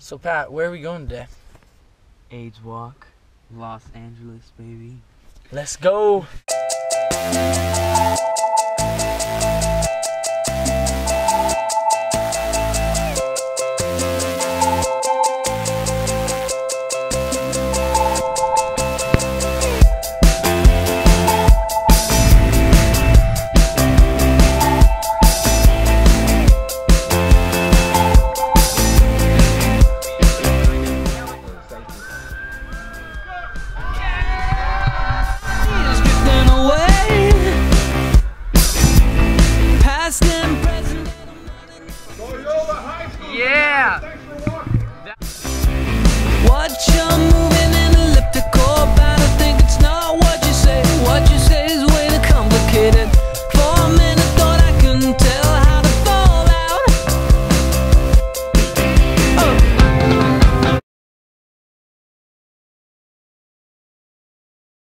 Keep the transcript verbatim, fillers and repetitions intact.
So Pat, where are we going today? AIDS Walk, Los Angeles, baby. Let's go!